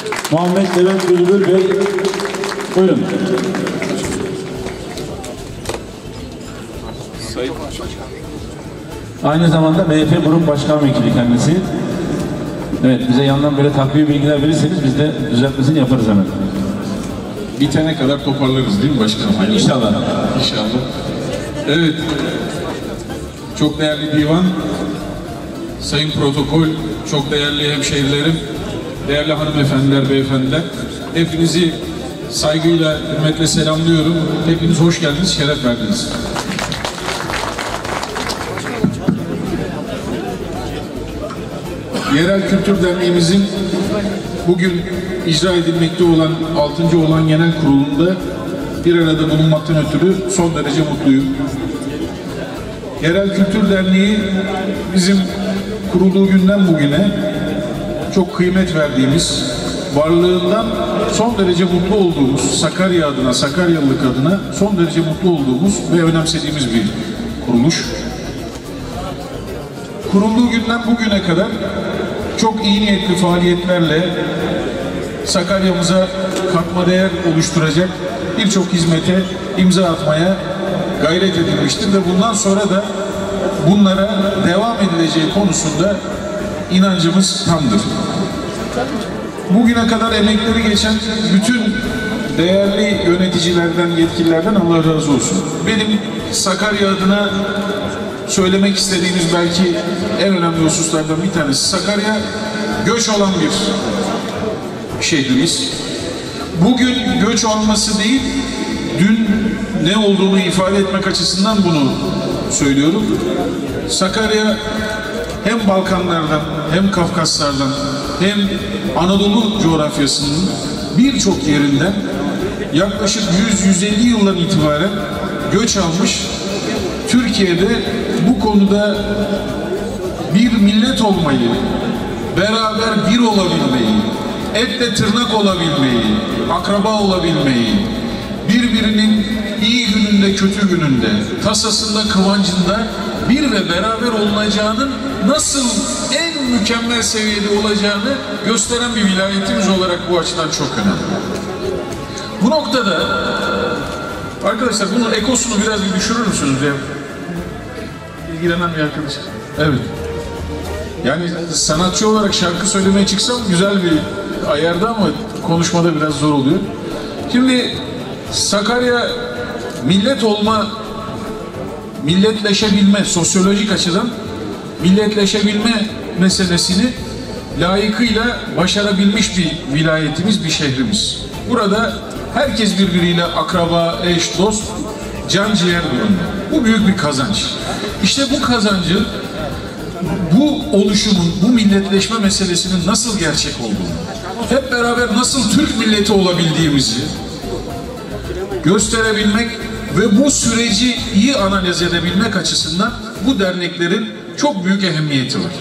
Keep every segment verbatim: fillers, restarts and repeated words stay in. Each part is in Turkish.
Muhammed Levent Bülbül Bey, buyurun. Aynı zamanda M H P Grup Başkan Vekili kendisi. Evet, bize yandan böyle takviye bilgiler verirseniz biz de düzeltmesini yaparız hemen. Bitene kadar toparlarız değil mi başkanım? İnşallah. İnşallah. Evet. Çok değerli divan, sayın protokol, çok değerli hemşehrilerim, değerli hanımefendiler, beyefendiler. Hepinizi saygıyla, hürmetle selamlıyorum. Hepiniz hoş geldiniz, şeref verdiniz. Yerel Kültür Derneğimizin bugün icra edilmekte olan altıncı olan genel kurulunda bir arada bulunmaktan ötürü son derece mutluyum. Yerel Kültür Derneği bizim kurulduğu günden bugüne çok kıymet verdiğimiz, varlığından son derece mutlu olduğumuz, Sakarya adına, Sakaryalılık adına son derece mutlu olduğumuz ve önemsediğimiz bir kuruluş. Kurulduğu günden bugüne kadar çok iyi niyetli faaliyetlerle Sakarya'mıza katma değer oluşturacak birçok hizmete imza atmaya gayret edilmiştir ve bundan sonra da bunlara devam edileceği konusunda inancımız tamdır. Bugüne kadar emekleri geçen bütün değerli yöneticilerden, yetkililerden Allah razı olsun. Benim Sakarya adına söylemek istediğimiz belki en önemli hususlardan bir tanesi. Sakarya göç olan bir şehrimiz. Bugün göç olması değil, dün ne olduğunu ifade etmek açısından bunu söylüyorum. Sakarya hem Balkanlardan, hem Kafkaslardan, hem Anadolu coğrafyasının birçok yerinden yaklaşık yüz yüz elli yıldan itibaren göç almış. Türkiye'de bu konuda bir millet olmayı, beraber bir olabilmeyi, etle tırnak olabilmeyi, akraba olabilmeyi, birbirinin iyi gününde, kötü gününde, tasasında, kıvancında bir ve beraber olunacağının nasıl en mükemmel seviyede olacağını gösteren bir vilayetimiz olarak bu açıdan çok önemli. Bu noktada arkadaşlar bunun ekosunu biraz bir düşürür müsünüz ya? İlgilenen bir arkadaş. Evet. Yani sanatçı olarak şarkı söylemeye çıksam güzel bir ayarda ama konuşmada biraz zor oluyor. Şimdi Sakarya millet olma, milletleşebilme, sosyolojik açıdan milletleşebilme meselesini layıkıyla başarabilmiş bir vilayetimiz, bir şehrimiz. Burada herkes birbiriyle akraba, eş, dost, can ciğer durumda. Bu büyük bir kazanç. İşte bu kazancı, bu oluşumun, bu milletleşme meselesinin nasıl gerçek olduğunu, hep beraber nasıl Türk milleti olabildiğimizi gösterebilmek ve bu süreci iyi analiz edebilmek açısından bu derneklerin çok büyük ehemmiyeti var.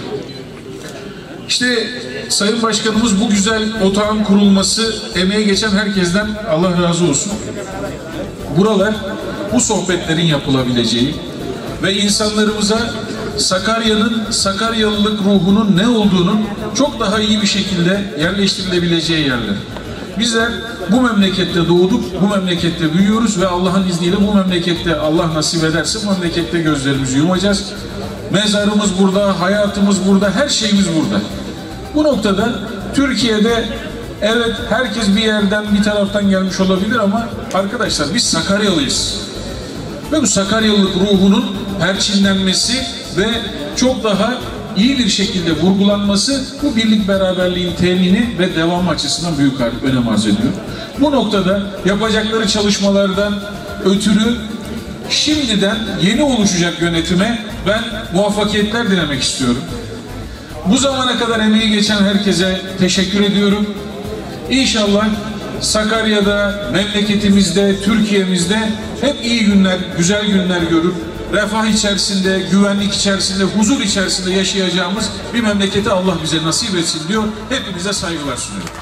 İşte Sayın Başkanımız bu güzel otağın kurulması, emeği geçen herkesten Allah razı olsun. Buralar bu sohbetlerin yapılabileceği ve insanlarımıza Sakarya'nın, Sakaryalılık ruhunun ne olduğunun çok daha iyi bir şekilde yerleştirilebileceği yerler. Bizler bu memlekette doğduk, bu memlekette büyüyoruz ve Allah'ın izniyle bu memlekette, Allah nasip ederse bu memlekette gözlerimizi yumacağız. Mezarımız burada, hayatımız burada, her şeyimiz burada. Bu noktada Türkiye'de evet herkes bir yerden, bir taraftan gelmiş olabilir ama arkadaşlar biz Sakaryalıyız. Ve bu Sakaryalılık ruhunun perçinlenmesi ve çok daha iyi bir şekilde vurgulanması bu birlik beraberliğin temini ve devamı açısından büyük önem arz ediyor. Bu noktada yapacakları çalışmalardan ötürü şimdiden yeni oluşacak yönetime ben muvaffakiyetler dilemek istiyorum. Bu zamana kadar emeği geçen herkese teşekkür ediyorum. İnşallah Sakarya'da, memleketimizde, Türkiye'mizde hep iyi günler, güzel günler görür. Refah içerisinde, güvenlik içerisinde, huzur içerisinde yaşayacağımız bir memleketi Allah bize nasip etsin diyor. Hepinize saygılar sunuyorum.